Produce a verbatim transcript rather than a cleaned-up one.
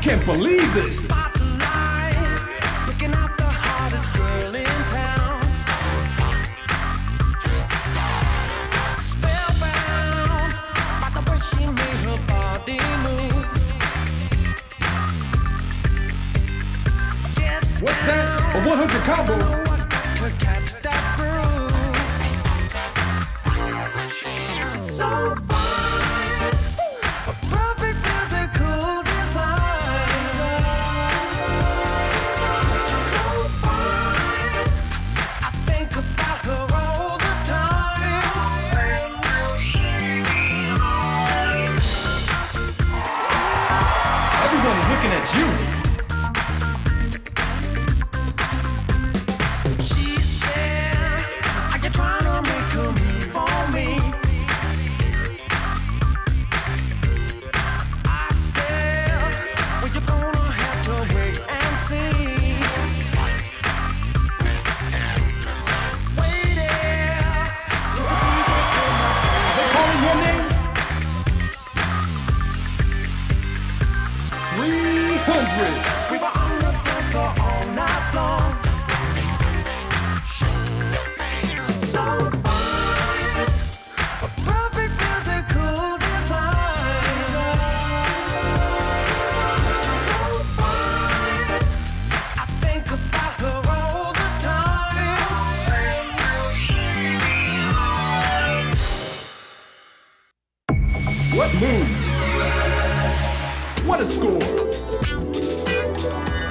can't believe this. Spotlight, looking at the hottest girl in town. Spellbound by the way she made her body move. Get What's that? A one hundred combo? to catch that groove. So fine, a perfect physical design. So fine, I think about her all the time. Everyone's looking at you. She said, are you trying to make a move for me? I said, well, you're gonna have to wait and see. Waiting till the D J came up. They calling your name? three hundred. We were on the dance floor all night long. So fine, a perfect physical design. So fine, I think about her all the time. What moves? What a score!